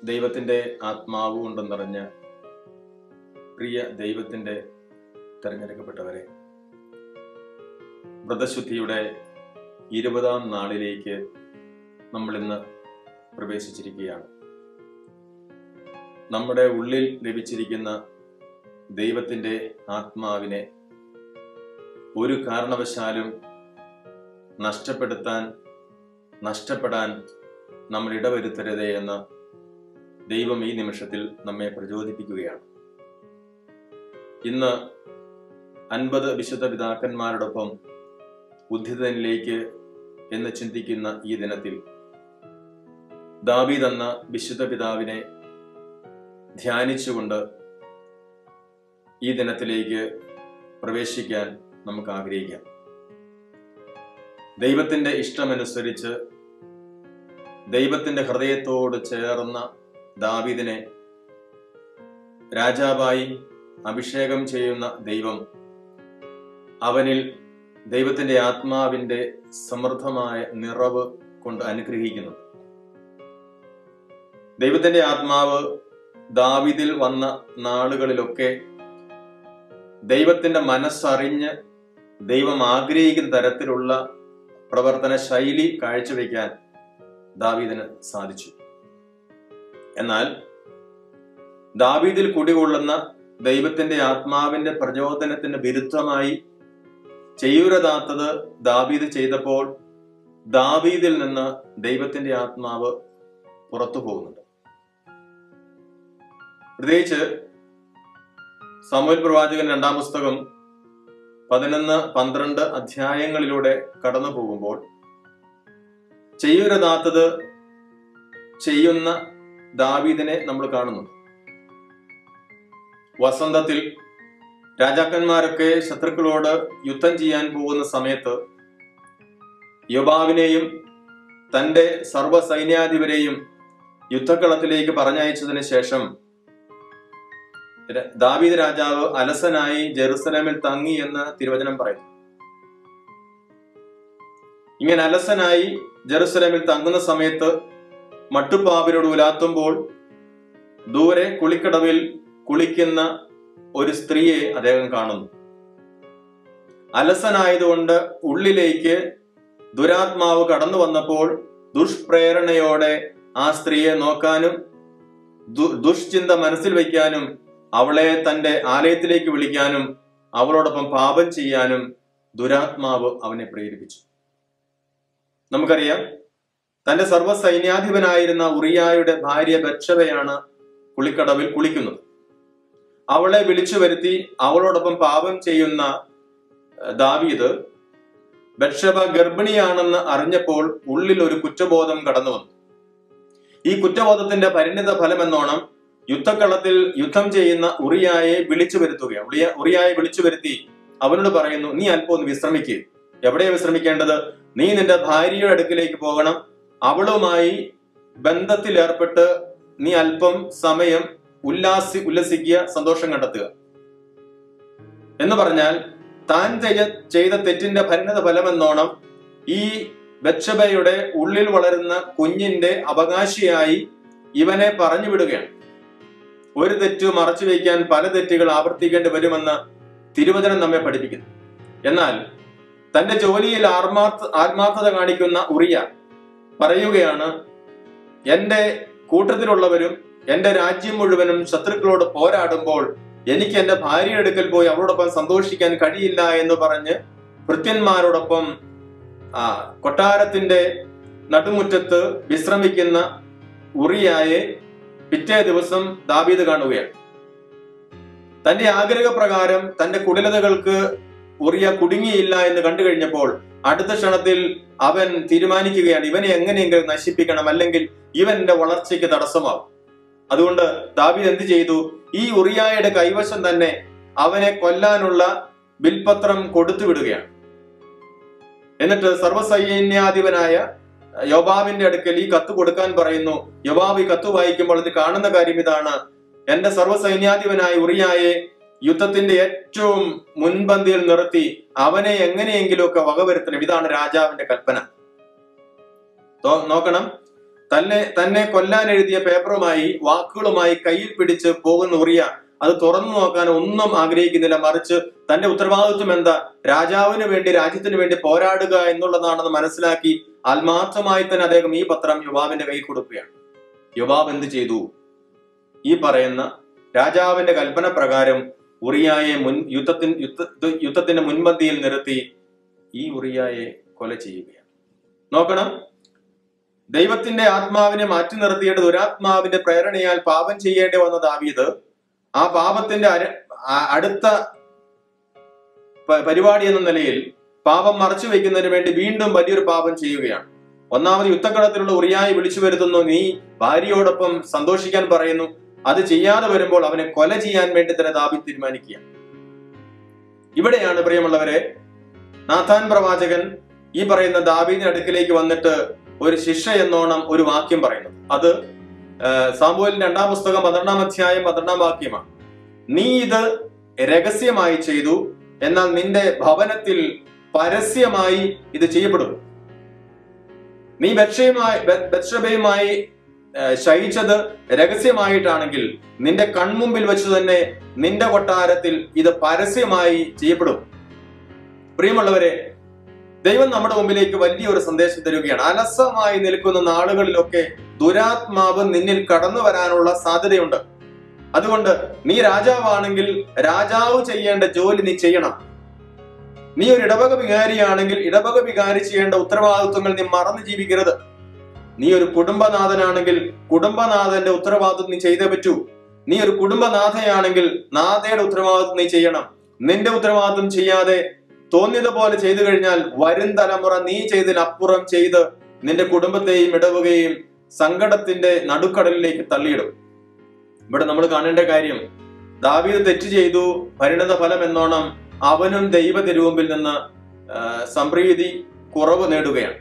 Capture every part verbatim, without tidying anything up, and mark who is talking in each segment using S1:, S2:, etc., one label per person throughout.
S1: ദൈവത്തിൻ്റെ ആത്മാവ് കൊണ്ട് നിറഞ്ഞ പ്രിയ ദൈവത്തിൻ്റെ തിരഞ്ഞെടുക്കപ്പെട്ടവരെ, വ്രതശുദ്ധിയുടെ ഇരുപതാം നാളിലേക്ക് നമ്മൾ ഇന്ന് പ്രവേശിച്ചിരിക്കുകയാണ്. നമ്മുടെ ഉള്ളിൽ ലഭിച്ചിരിക്കുന്ന ദൈവത്തിൻ്റെ ആത്മാവിനെ ഒരു കാരണവശാലും നഷ്ടപ്പെടുത്താൻ നഷ്ടപ്പെടാൻ നമ്മൾ ഇടവരുത്തരുതേ എന്ന് ദൈവം ഈ നിമിഷത്തിൽ നമ്മെ പ്രചോദിപ്പിക്കുകയാണ്. ഇന്ന് അൻപത് വിശുദ്ധ പിതാക്കന്മാരോടൊപ്പം ഉദ്ധിതനിലേക്ക് എന്ന് ചിന്തിക്കുന്ന ഈ ദിനത്തിൽ ദാവീദ് എന്ന വിശുദ്ധ പിതാവിനെ ധ്യാനിച്ചുകൊണ്ട് ഈ ദിനത്തിലേക്ക് പ്രവേശിക്കാൻ നമുക്ക് ആഗ്രഹിക്കാം. ദൈവത്തിൻ്റെ ഇഷ്ടമനുസരിച്ച് ദൈവത്തിൻ്റെ ഹൃദയത്തോട് ചേർന്ന ദാവീദിനെ രാജാവായി അഭിഷേകം ചെയ്യുന്ന ദൈവം അവനിൽ ദൈവത്തിൻ്റെ ആത്മാവിൻ്റെ സമൃദ്ധമായ നിറവ് കൊണ്ട് അനുഗ്രഹിക്കുന്നു. ദൈവത്തിൻ്റെ ആത്മാവ് ദാവീദിൽ വന്ന നാളുകളിലൊക്കെ ദൈവത്തിൻ്റെ മനസ്സറിഞ്ഞ് ദൈവം ആഗ്രഹിക്കുന്ന തരത്തിലുള്ള പ്രവർത്തന ശൈലി കാഴ്ചവെക്കാൻ ദാവീദിന് സാധിച്ചു. എന്നാൽ ദാവീദിൽ കുടികൊള്ളുന്ന ദൈവത്തിന്റെ ആത്മാവിന്റെ പ്രചോദനത്തിന് വിരുദ്ധമായി ചെയ്യൂരതാത്തത് ദാവീദ് ചെയ്തപ്പോൾ ദാവീദിൽ നിന്ന് ദൈവത്തിന്റെ ആത്മാവ് പുറത്തു പോകുന്നുണ്ട്. പ്രത്യേകിച്ച് സമൂവേൽ പ്രവാചകൻ രണ്ടാം പുസ്തകം പതിനൊന്ന് പന്ത്രണ്ട് അധ്യായങ്ങളിലൂടെ കടന്നു പോകുമ്പോൾ ചെയ്യൂരതാത്തത് ചെയ്യുന്ന ദാവീദിനെ നമ്മൾ കാണുന്നു. വസന്തത്തിൽ രാജാക്കന്മാരൊക്കെ ശത്രുക്കളോട് യുദ്ധം ചെയ്യാൻ പോകുന്ന സമയത്ത് യോബാവിനെയും തന്റെ സർവ്വ സൈന്യാധിപരെയും യുദ്ധക്കളത്തിലേക്ക് പറഞ്ഞയച്ചതിന് ശേഷം ദാവീദ് രാജാവ് അലസനായി ജെറുസലേമിൽ തങ്ങി എന്ന് തിരുവചനം പറയുന്നു. ഇങ്ങനെ അലസനായി ജെറുസലേമിൽ തങ്ങുന്ന സമയത്ത് മട്ടുപ്പാവിനോട് ഉലാത്തുമ്പോൾ ദൂരെ കുളിക്കടവിൽ കുളിക്കുന്ന ഒരു സ്ത്രീയെ അദ്ദേഹം കാണുന്നു. അലസനായതുകൊണ്ട് ഉള്ളിലേക്ക് ദുരാത്മാവ് കടന്നു വന്നപ്പോൾ ദുഷ്പ്രേരണയോടെ ആ സ്ത്രീയെ നോക്കാനും ദുഷ്ചിന്ത മനസ്സിൽ വയ്ക്കാനും അവളെ തന്റെ ആലയത്തിലേക്ക് വിളിക്കാനും അവളോടൊപ്പം പാപം ചെയ്യാനും ദുരാത്മാവ് അവനെ പ്രേരിപ്പിച്ചു. നമുക്കറിയാം, തന്റെ സർവ്വ സൈന്യാധിപനായിരുന്ന ഉറിയായുടെ ഭാര്യ ബത്ശബയാണ് കുളിക്കടവിൽ കുളിക്കുന്നത്. അവളെ വിളിച്ചു വരുത്തി അവളോടൊപ്പം പാപം ചെയ്യുന്ന ദാവീദ് ബത്ശബ ഗർഭിണിയാണെന്ന് അറിഞ്ഞപ്പോൾ ഉള്ളിൽ ഒരു കുറ്റബോധം കടന്നു വന്നു. ഈ കുറ്റബോധത്തിന്റെ പരിണിത ഫലം എന്നോണം യുദ്ധക്കളത്തിൽ യുദ്ധം ചെയ്യുന്ന ഉറിയായെ വിളിച്ചു വരുത്തുകയാണ്. ഉറിയ ഉറിയായെ വിളിച്ചു വരുത്തി അവനോട് പറയുന്നു, നീ അല്പം ഒന്ന് വിശ്രമിക്കുക. എവിടെയാ വിശ്രമിക്കേണ്ടത്? നീ നിന്റെ ഭാര്യയുടെ അടുക്കിലേക്ക് പോകണം. അവളുമായി ബന്ധത്തിൽ ഏർപ്പെട്ട് നീ അല്പം സമയം ഉല്ലാസി ഉല്ലസിക്കുക, സന്തോഷം കണ്ടെത്തുക എന്ന് പറഞ്ഞാൽ താൻ ചെയ്ത തെറ്റിന്റെ പരിണിത ഫലമെന്നോണം ഈ ബത്ശബയുടെ ഉള്ളിൽ വളരുന്ന കുഞ്ഞിന്റെ അവകാശിയായി ഇവനെ പറഞ്ഞു വിടുകയാണ്. ഒരു തെറ്റ് മറച്ചു വയ്ക്കാൻ പല തെറ്റുകൾ ആവർത്തിക്കേണ്ടി വരുമെന്ന് തിരുവചനം നമ്മെ പഠിപ്പിക്കുന്നു. എന്നാൽ തന്റെ ജോലിയിൽ ആത്മാർത്ഥ ആത്മാർത്ഥത കാണിക്കുന്ന ഉറിയ പറയുകയാണ്, എന്റെ കൂട്ടത്തിലുള്ളവരും എന്റെ രാജ്യം മുഴുവനും ശത്രുക്കളോട് പോരാടുമ്പോൾ എനിക്ക് എന്റെ ഭാര്യയുടെ അടുക്കൽ പോയി അവളോടൊപ്പം സന്തോഷിക്കാൻ കഴിയില്ല എന്ന് പറഞ്ഞ് ഭൃത്യന്മാരോടൊപ്പം ആ കൊട്ടാരത്തിന്റെ നടുമുറ്റത്ത് വിശ്രമിക്കുന്ന ഉറിയായെ പിറ്റേ ദിവസം ദാവീദ് കാണുകയാണ്. തന്റെ ആഗ്രഹപ്രകാരം തന്റെ കുടിലതകൾക്ക് ഉറിയ കുടുങ്ങിയില്ല എന്ന് കണ്ടു കഴിഞ്ഞപ്പോൾ അടുത്ത ക്ഷണത്തിൽ അവൻ തീരുമാനിക്കുകയാണ്, ഇവനെ എങ്ങനെയെങ്കിലും നശിപ്പിക്കണം, അല്ലെങ്കിൽ ഇവന്റെ വളർച്ചയ്ക്ക് തടസ്സമാവും. അതുകൊണ്ട് ദാവീദ് എന്ത് ചെയ്തു? ഈ ഉറിയായുടെ കൈവശം തന്നെ അവനെ കൊല്ലാനുള്ള ബിൽപത്രം കൊടുത്തു വിടുകയാണ്. എന്നിട്ട് സർവ്വസൈന്യാധിപനായ യോബാവിന്റെ അടുക്കൽ ഈ കത്ത് കൊടുക്കാൻ പറയുന്നു. യോബാവ് ഈ കത്ത് വായിക്കുമ്പോൾ ഇത് കാണുന്ന കാര്യം ഇതാണ്: എന്റെ സർവ്വസൈന്യാധിപനായ ഉറിയായെ യുദ്ധത്തിന്റെ ഏറ്റവും മുൻപന്തിയിൽ നിർത്തി അവനെ എങ്ങനെയെങ്കിലുമൊക്കെ വകവരുത്തണം. ഇതാണ് രാജാവിന്റെ കൽപ്പന. നോക്കണം, തന്നെ തന്നെ കൊല്ലാൻ എഴുതിയ പേപ്പറുമായി വാക്കുകളുമായി കയ്യിൽ പിടിച്ച് പോകുന്ന ഉറിയ അത് തുറന്നു നോക്കാൻ ഒന്നും ആഗ്രഹിക്കുന്നില്ല. മറിച്ച് തന്റെ ഉത്തരവാദിത്വം എന്താ? രാജാവിന് വേണ്ടി, രാജ്യത്തിന് വേണ്ടി പോരാടുക എന്നുള്ളതാണെന്ന് മനസ്സിലാക്കി ആത്മാർത്ഥമായി തന്നെ അദ്ദേഹം ഈ പത്രം യോവാബിന്റെ കയ്യിൽ കൊടുക്കുകയാണ്. യോവാബ് എന്ത് ചെയ്തു? ഈ പറയുന്ന രാജാവിന്റെ കൽപ്പന പ്രകാരം ഉറിയായെ മുൻ യുദ്ധത്തിന് യുദ്ധ യുദ്ധത്തിന്റെ മുൻപന്തിയിൽ നിർത്തി ഈ ഉറിയായെ കൊല ചെയ്യുകയാണ്. നോക്കണം, ദൈവത്തിന്റെ ആത്മാവിനെ മാറ്റി നിർത്തിയിട്ട് ദുരാത്മാവിന്റെ പ്രേരണയാൽ പാപം ചെയ്യേണ്ടി വന്ന ദാവീദ് ആ പാപത്തിന്റെ അടുത്ത പരിപാടി എന്ന നിലയിൽ പാപം മറച്ചു വെക്കുന്നതിന് വേണ്ടി വീണ്ടും വലിയൊരു പാപം ചെയ്യുകയാണ്. ഒന്നാമത് യുദ്ധക്കളത്തിലുള്ള ഉറിയായി വിളിച്ചു വരുത്തുന്നു. നീ ഭാര്യയോടൊപ്പം സന്തോഷിക്കാൻ പറയുന്നു. അത് ചെയ്യാതെ വരുമ്പോൾ അവനെ കൊല ചെയ്യാൻ വേണ്ടി തന്നെ ദാവീദ് തീരുമാനിക്കുക. ഇവിടെയാണ് പ്രിയമുള്ളവരെ നാഥാൻ പ്രവാചകൻ ഈ പറയുന്ന ദാവീദിന്റെ അടുക്കിലേക്ക് വന്നിട്ട് ഒരു ശിക്ഷ എന്നോണം ഒരു വാക്യം പറയുന്നത്. അത് സാമുവേലിന്റെ രണ്ടാം പുസ്തകം പന്ത്രണ്ടാം അധ്യായം പന്ത്രണ്ടാം വാക്യമാണ്. നീ ഇത് രഹസ്യമായി ചെയ്തു, എന്നാൽ നിന്റെ ഭവനത്തിൽ പരസ്യമായി ഇത് ചെയ്യപ്പെടും. നീ ബത്ശേബയുമായി ബത്ശേബയുമായി ശയിച്ചത് രഹസ്യമായിട്ടാണെങ്കിൽ നിന്റെ കൺമുമ്പിൽ വെച്ച് തന്നെ നിന്റെ കൊട്ടാരത്തിൽ ഇത് പരസ്യമായി ചെയ്യപ്പെടും. പ്രിയമുള്ളവരെ, ദൈവം നമ്മുടെ മുമ്പിലേക്ക് വലിയൊരു സന്ദേശം തരികയാണ്. അലസമായി നിൽക്കുന്ന നാളുകളിലൊക്കെ ദുരാത്മാവ് നിന്നിൽ കടന്നു വരാനുള്ള സാധ്യതയുണ്ട്. അതുകൊണ്ട് നീ രാജാവാണെങ്കിൽ രാജാവ് ചെയ്യേണ്ട ജോലി നീ ചെയ്യണം. നീ ഒരു ഇടവക വികാരിയാണെങ്കിൽ ഇടവക വികാരി ചെയ്യേണ്ട ഉത്തരവാദിത്വങ്ങൾ നീ മറന്നു ജീവിക്കരുത്. നീ ഒരു കുടുംബനാഥനാണെങ്കിൽ കുടുംബനാഥന്റെ ഉത്തരവാദിത്വം നീ ചെയ്തേ പറ്റൂ. നീ ഒരു കുടുംബനാഥയാണെങ്കിൽ നാഥയുടെ ഉത്തരവാദിത്വം നീ ചെയ്യണം. നിന്റെ ഉത്തരവാദിത്വം ചെയ്യാതെ തോന്നിയതുപോലെ ചെയ്തു കഴിഞ്ഞാൽ വരും തലമുറ നീ ചെയ്തതിനപ്പുറം ചെയ്ത് നിന്റെ കുടുംബത്തെയും ഇടവകയും സങ്കടത്തിന്റെ നടുക്കടലിലേക്ക് തള്ളിയിടും. ഇവിടെ നമ്മൾ കാണേണ്ട കാര്യം, ദാവീദ് തെറ്റ് ചെയ്തു, പരിണത ഫലം എന്നോണം അവനും ദൈവ തിരുമുമ്പിൽ നിന്ന് സംപ്രീതി കുറവ് നേടുകയാണ്.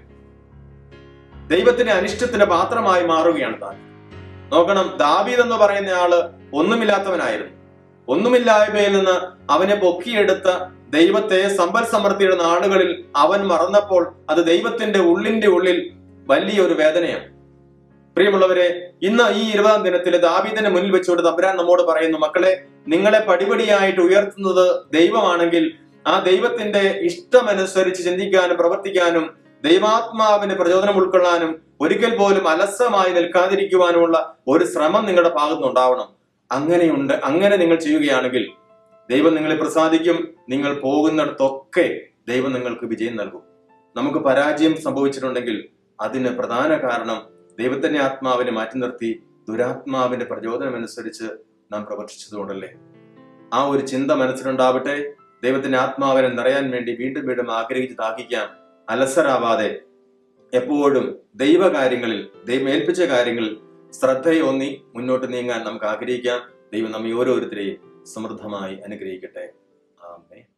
S1: ദൈവത്തിന്റെ അനിഷ്ടത്തിന്റെ പാത്രമായി മാറുകയാണ് താൻ. നോക്കണം, ദാവീദ് എന്ന് പറയുന്ന ആള് ഒന്നുമില്ലാത്തവനായിരുന്നു. ഒന്നുമില്ലായ്മയിൽ നിന്ന് അവനെ പൊക്കിയെടുത്ത ദൈവത്തെ സമ്പൽ സമൃദ്ധിയുടെ നാളുകളിൽ അവൻ മറന്നപ്പോൾ അത് ദൈവത്തിന്റെ ഉള്ളിന്റെ ഉള്ളിൽ വലിയൊരു വേദനയാണ്. പ്രിയമുള്ളവരെ, ഇന്ന് ഈ ഇരുപതാം ദിനത്തില് ദാവീദിന്റെ മുന്നിൽ വെച്ചുകൊണ്ട് തമ്പുരാൻ നമ്മോട് പറയുന്നു, മക്കളെ, നിങ്ങളെ പടിപടിയായിട്ട് ഉയർത്തുന്നത് ദൈവമാണെങ്കിൽ ആ ദൈവത്തിന്റെ ഇഷ്ടമനുസരിച്ച് ചിന്തിക്കാനും പ്രവർത്തിക്കാനും ദൈവാത്മാവിന്റെ പ്രചോദനം ഉൾക്കൊള്ളാനും ഒരിക്കൽ പോലും അലസമായി നിൽക്കാതിരിക്കുവാനുമുള്ള ഒരു ശ്രമം നിങ്ങളുടെ ഭാഗത്തുനിന്നുണ്ടാവണം. അങ്ങനെയുണ്ട്. അങ്ങനെ നിങ്ങൾ ചെയ്യുകയാണെങ്കിൽ ദൈവം നിങ്ങളെ പ്രസാദിക്കും. നിങ്ങൾ പോകുന്നിടത്തൊക്കെ ദൈവം നിങ്ങൾക്ക് വിജയം നൽകും. നമുക്ക് പരാജയം സംഭവിച്ചിട്ടുണ്ടെങ്കിൽ അതിന് പ്രധാന കാരണം ദൈവത്തിന്റെ ആത്മാവിനെ മാറ്റി നിർത്തി ദുരാത്മാവിന്റെ പ്രചോദനം അനുസരിച്ച് നാം പ്രവർത്തിച്ചതുകൊണ്ടല്ലേ. ആ ഒരു ചിന്ത മനസ്സിലുണ്ടാവട്ടെ. ദൈവത്തിന്റെ ആത്മാവിനെ നിറയാൻ വേണ്ടി വീണ്ടും വീണ്ടും ആഗ്രഹിച്ച് താക്കിക്കാം. അലസരാവാതെ എപ്പോഴും ദൈവകാര്യങ്ങളിൽ, ദൈവം ഏൽപ്പിച്ച കാര്യങ്ങളിൽ ശ്രദ്ധയോന്നി മുന്നോട്ട് നീങ്ങാൻ നമുക്ക് ആഗ്രഹിക്കാം. ദൈവം നമ്മെ ഓരോരുത്തരെയും സമൃദ്ധമായി അനുഗ്രഹിക്കട്ടെ. ആമേൻ.